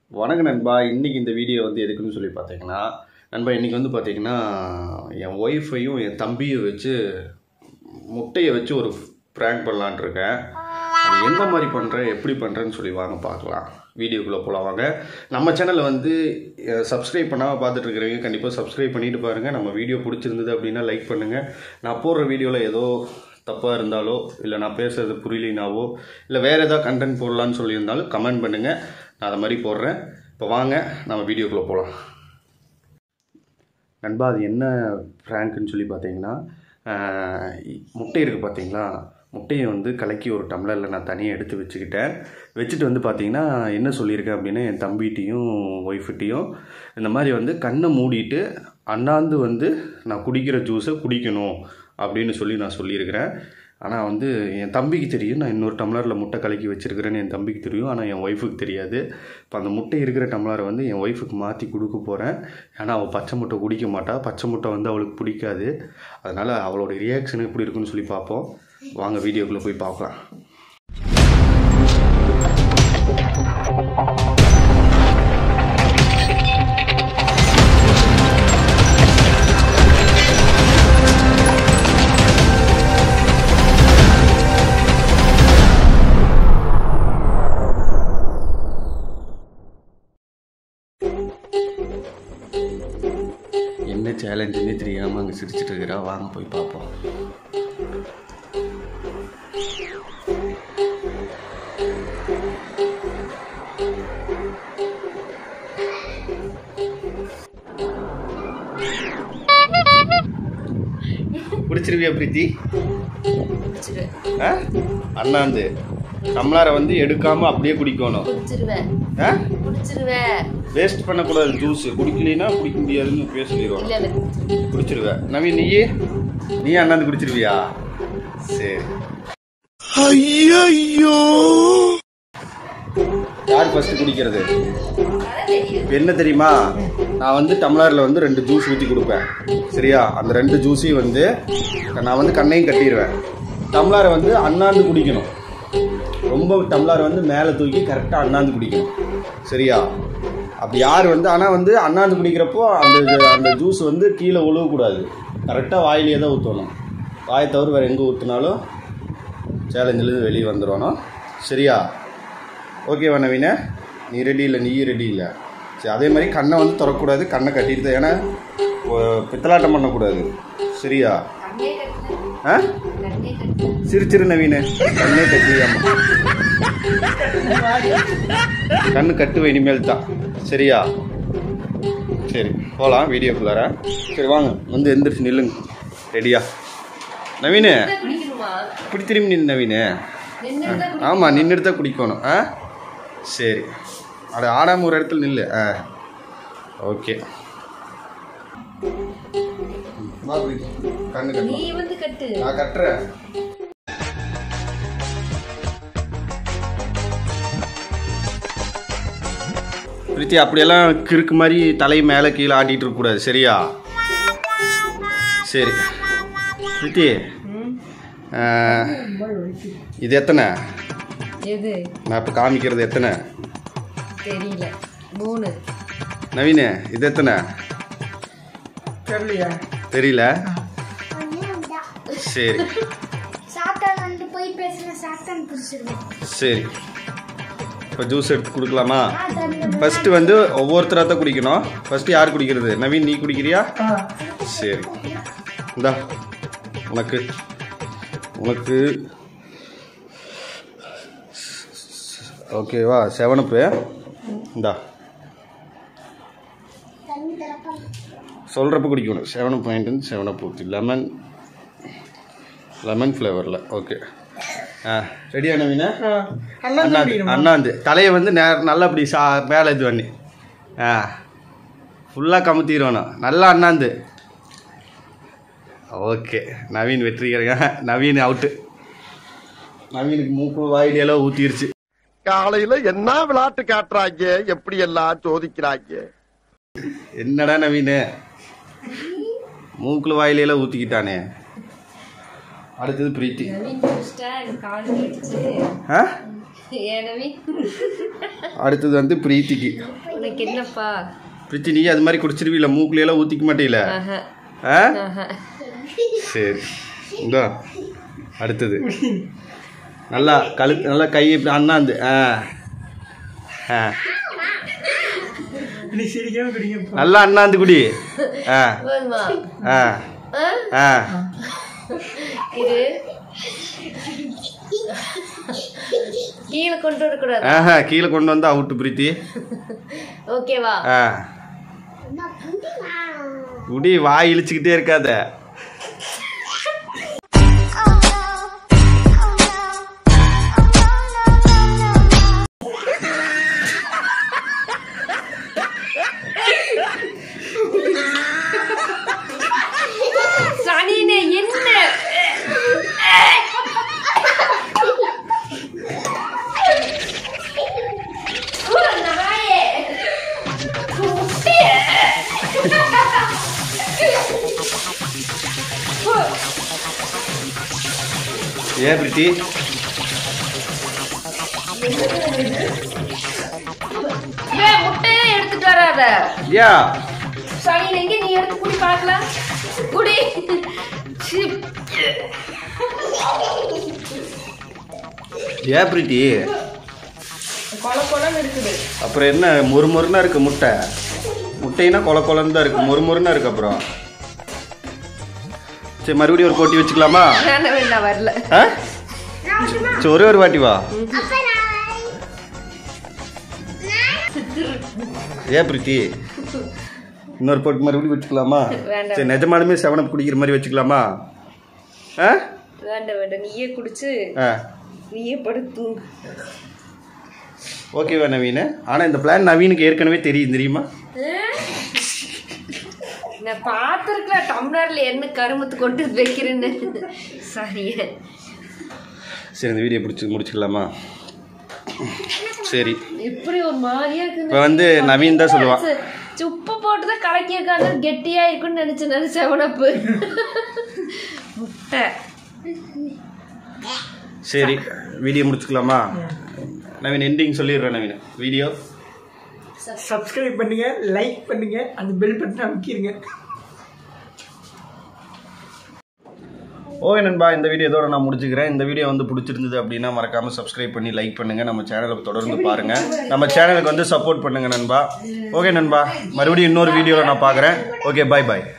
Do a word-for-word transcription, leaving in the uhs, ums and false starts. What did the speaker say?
வணக்கம் நண்பா. இன்றைக்கி இந்த வீடியோ வந்து எதுக்குன்னு சொல்லி பார்த்தீங்கன்னா, நண்பா இன்றைக்கி வந்து பார்த்தீங்கன்னா என் ஒய்ஃபையும் என் தம்பியை வச்சு முட்டையை வச்சு ஒரு ப்ராங்க் பண்ணலான் இருக்கேன். அது எந்த மாதிரி பண்ணுறேன், எப்படி பண்ணுறேன்னு சொல்லி வாங்க பார்க்கலாம். வீடியோக்குள்ளே போகலாம் வாங்க. நம்ம சேனலில் வந்து சப்ஸ்கிரைப் பண்ணாமல் பார்த்துட்டு இருக்கிறவங்க கண்டிப்பாக சப்ஸ்கிரைப் பண்ணிட்டு பாருங்கள். நம்ம வீடியோ பிடிச்சிருந்தது அப்படின்னா லைக் பண்ணுங்கள். நான் போடுற வீடியோவில் ஏதோ தப்பாக இருந்தாலோ இல்லை நான் பேசுகிறது புரியலினாவோ இல்லை வேறு ஏதாவது கண்டென்ட் போடலான்னு சொல்லியிருந்தாலும் கமெண்ட் பண்ணுங்கள். நான் அதை மாதிரி போடுறேன். இப்போ வாங்க நம்ம வீடியோக்குள்ளே போகலாம். நண்பா அது என்ன ப்ராங்க்னு சொல்லி பார்த்தீங்கன்னா, முட்டை இருக்குது பார்த்தீங்களா, முட்டையை வந்து கலக்கி ஒரு டம்ளரில் நான் தனியாக எடுத்து வச்சுக்கிட்டேன். வச்சுட்டு வந்து பார்த்தீங்கன்னா என்ன சொல்லியிருக்கேன் அப்படின்னா, என் தம்பிகிட்டையும் ஒய்ஃப்கிட்டையும் இந்த மாதிரி வந்து கண்ணை மூடிட்டு அண்ணாந்து வந்து நான் குடிக்கிற ஜூஸை குடிக்கணும் அப்படின்னு சொல்லி நான் சொல்லியிருக்கிறேன். ஆனால் வந்து என் தம்பிக்கு தெரியும் நான் இன்னொரு டம்ளரில் முட்டை கலக்கி வச்சுருக்கிறேன்னு என் தம்பிக்கு தெரியும். ஆனால் என் ஒய்ஃபுக்கு தெரியாது. இப்போ அந்த முட்டை இருக்கிற டம்ளரை வந்து என் ஒய்ஃபுக்கு மாற்றி கொடுக்க போகிறேன். ஏன்னா அவள் பச்சை முட்டை குடிக்க மாட்டாள். பச்சை முட்டை வந்து அவளுக்கு பிடிக்காது. அதனால் அவளோட ரியாக்ஷன் எப்படி இருக்குன்னு சொல்லி பார்ப்போம். வாங்க வீடியோக்குள்ளே போய் பார்க்கலாம். என்ன சேலஞ்சுன்னே தெரியாமல் அங்கே சிரிச்சிட்டு இருக்கிறா. வாங்க போய் பார்ப்போம். குடிச்சிருவியா பிரீத்தி? அண்ணாந்து டம்ளரை வந்து எடுக்காம அப்படியே குடிக்கணும். வேஸ்ட் பண்ணக்கூடாது. ஜூஸ் குடிக்கலைன்னா குடிக்க முடியாதுன்னு பேச சொல்லிடுவாங்க. குடிச்சிருவேன். நவீன் நீயே நீ அண்ணாந்து குடிச்சிருவியா? சரி. ஐயோ யார் ஃபர்ஸ்ட் குடிக்கிறது? என்ன தெரியுமா, நான் வந்து டம்ளரில் வந்து ரெண்டு ஜூஸ் ஊற்றி கொடுப்பேன். சரியா? அந்த ரெண்டு ஜூஸையும் வந்து நான் வந்து கண்ணையும் கட்டிடுவேன். டம்ளரை வந்து அண்ணாந்து குடிக்கணும். ரொம்ப டம்ளர் வந்து மேலே தூக்கி கரெக்டாக அண்ணாந்து குடிக்கணும். சரியா? அப்படி யார் வந்து ஆனால் வந்து அண்ணாந்து குடிக்கிறப்போ அந்த அந்த ஜூஸ் வந்து கீழே ஒழுகக்கூடாது. கரெக்டாக வாயிலேயே தான் ஊற்றணும். வாயை தவிர வேறு எங்கே ஊற்றினாலும் சேலஞ்சிலேருந்து வெளியே வந்துடணும். சரியா? ஓகேவா நவீன? நீ ரெடி இல்லை? நீ ரெடி இல்லை? சரி. அதே மாதிரி கண்ணை வந்து திறக்கக்கூடாது. கண்ணை கட்டிட்டு தான். ஏன்னா பித்தலாட்டம் பண்ணக்கூடாது. சரியா? ஆ சிரிச்சிரு நவீன. கண்ணே கட்டுவியாமா? கண்ணு கட்டுவேன் இனிமேல் தான். சரியா? சரி போகலாம் வீடியோக்குள்ளார. சரி வாங்க வந்து எந்திரிச்சு நில்லுங்க. ரெடியா நவீனு? இப்படி திரும்பி நின்று நவீனு. ஆமாம் நின்றுட்டு தான் குடிக்கணும். ஆ சரி. அது ஆடாமல் ஒரு இடத்துல நில்லு. ஆ ஓகே. கண்ணு கட்டு. நான் கட்டுறேன். பிரீத்தி அப்படியெல்லாம் கிறுக்கு மாதிரி தலை மேலே கீழே ஆட்டிகிட்டு இருக்கக்கூடாது. சரியா? சரி பிரீத்தி இது எத்தனை? நான் இப்போ காமிக்கிறது எத்தனை தெரியல. மூணு. நவீன இது எத்தனை தெரியல? சரி சரி. இப்போ ஜூஸ் எடுத்து கொடுக்கலாமா? ஃபஸ்ட்டு வந்து ஒவ்வொருத்தராக தான் குடிக்கணும். ஃபஸ்ட்டு யார் குடிக்கிறது? நவீன் நீ குடிக்கிறியா? சரி இந்தா உனக்கு உனக்கு ஓகேவா? செவனப்பு இந்தா சொல்கிறப்ப குடிக்கணும். செவனப் பாயிண்ட் வந்து செவனப் ஊற்றி லெமன் லெமன் ஃப்ளேவரில். ஓகே. ஆ ரெடியா நவீனா? அண்ணாந்து அண்ணாந்து தலையை வந்து நே நல்லா அப்படி சா மேலே இது பண்ணி ஆ ஃபுல்லாக கமுத்திடணும். நல்லா அண்ணாந்து. ஓகே நவீன் வெற்றிக்கிறேங்க. நவீன் அவுட்டு. நவீனுக்கு மூக்கு வாயிலெல்லாம் ஊற்றிருச்சு. காலையில் என்ன விளையாட்டு காட்டுறாங்க, எப்படி எல்லாம் சோதிக்கிறாங்க. என்னடா நவீனு மூக்குல வாயிலெல்லாம் ஊற்றிக்கிட்டானே. அடுத்தது பிரீத்தி. ஏனவி அடுத்தது வந்து பிரீத்திக்கு. உனக்கு என்னப்பா? பிரீத்தி நீ அது மாதிரி குடிச்சிருவீல, மூக்குல எல்லாம் ஊத்திக்க மாட்டீல? சரி இந்தா அடுத்தது நல்லா கழுத்து நல்லா கை இப்படி அண்ணாந்து. நல்லா அண்ணாந்து குடி. இது கீழே கொண்டு வரக்கூடாது. ஆஹா கீழே கொண்டு வந்தா அவுட்டு பிரீத்தி. ஓகேவா? குடி, வாய் இழிச்சுக்கிட்டே இருக்காத. சனினே என்ன ஏன் பிரீத்தி? முட்டையே எடுத்துட்டு வராத. யா சனியில எங்க நீ எடுத்து குடி பார்க்கலாம். குடி. ஏன் பிரீத்தி? கொல கொலன்னு இருக்குது. அப்புறம் என்ன மொறு மொறுனா இருக்கு முட்டை? முட்டைனா கொல கொலன்னு தான் இருக்கு, மொறு மொறுனா இருக்கு. அப்புறம் சரி மறுபடியும் ஒரு போட்டி வச்சுக்கலாமா? வேண்டாம் வேண்டாம் வரல. சரி ஒரே ஒரு வாட்டி வா. ஏன் பிரீத்தி இன்னொரு போட்டி மறுபடியும் வச்சுக்கலாமா? சரி நிஜமாலுமே செவனப் குடிக்கிற மாதிரி வச்சுக்கலாமா? வேண்டாம் வேண்டாம் நீயே குடிச்சு நீயே படுத்து. ஓகேவா நவீன்? ஆனா இந்த பிளான் நவீனுக்கு ஏற்கனவே தெரியும் தெரியுமா? நான் பார்த்துருக்கேன் டம்ளர்ல என்ன கருமத்து கொண்டு வைக்கிறேன்னு. சரியா சரி இந்த வீடியோ பிடிச்சி முடிச்சுக்கலாமா? சரி இப்படி ஒரு மாதிரியா இருக்கு. இப்போ வந்து நவீன் தான் சொல்லுவான் உப்பு போட்டுதான் கலக்கியிருக்காங்க கெட்டியா இருக்குன்னு நினைச்சேன். செவனப்பு முட்டை. சரி வீடியோ முடிச்சுக்கலாமா? நவீன் எண்டிங் சொல்லிடுறேன். நவீன் வீடியோ சப்ஸ்கிரைப் பண்ணுங்க, லைக் பண்ணுங்க, அந்த பெல் பட்டனை அமுக்கிடுங்க. ஓகே நண்பா, இந்த வீடியோ இதோட நான் முடிச்சுக்கிறேன். இந்த வீடியோ வந்து பிடிச்சிருந்தது அப்படின்னா மறக்காம சப்ஸ்கிரைப் பண்ணி லைக் பண்ணுங்க. நம்ம சேனலுக்கு தொடர்ந்து பாருங்க. நம்ம சேனலுக்கு வந்து சப்போர்ட் பண்ணுங்க நண்பா. ஓகே நண்பா, மறுபடியும் இன்னொரு வீடியோவில் நான் பார்க்குறேன். ஓகே பாய் பாய்.